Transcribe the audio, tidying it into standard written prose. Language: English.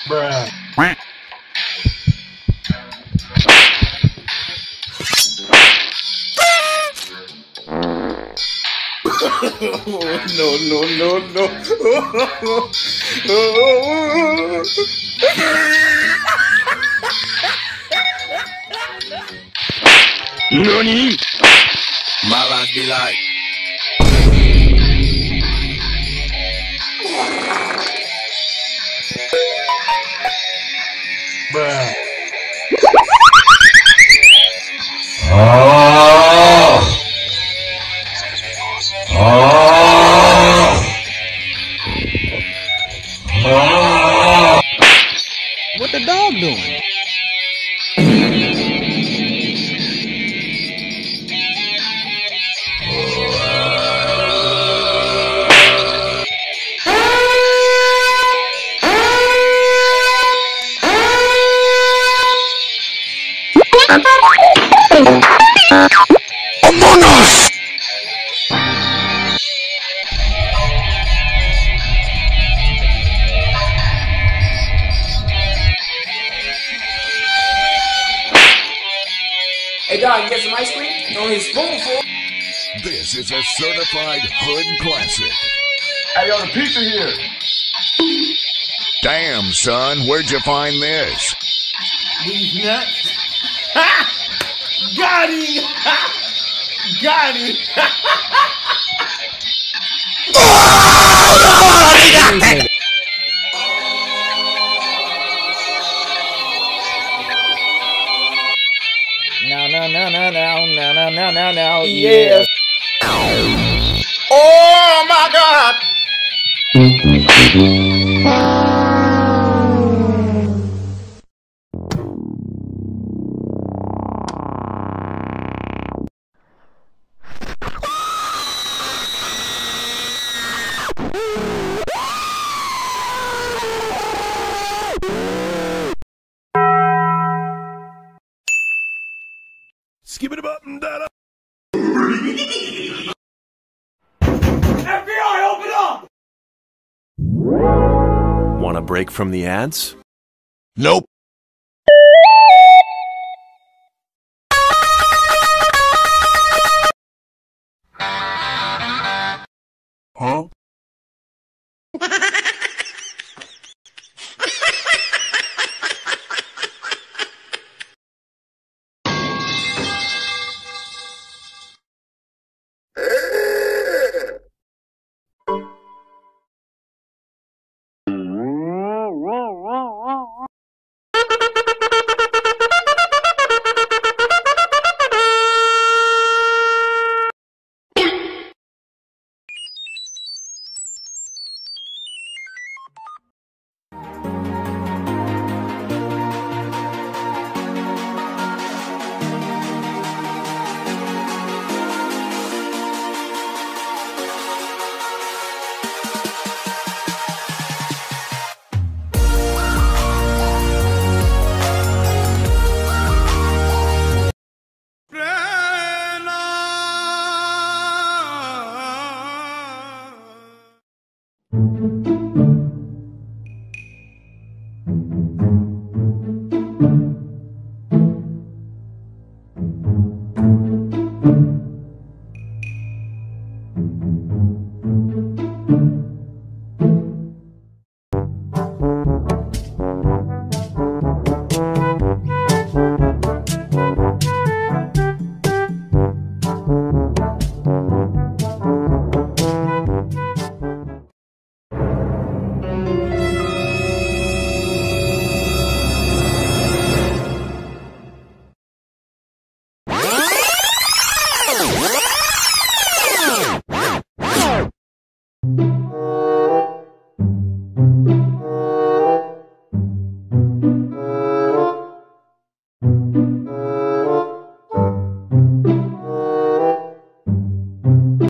Bruh. No, no, no, no. NANI?! My life be like. Bruh. What the dog doing? Amongus! Hey, dog, you get some ice cream? Only a spoonful. This is a certified hood classic. Hey, yo, the pizza here. Damn, son, where'd you find this? These nuts. Ha! Got him! Ha! Got him! Now, yes. Oh my God! Skip it up and down. FBI, open up! Want a break from the ads? Nope. Huh?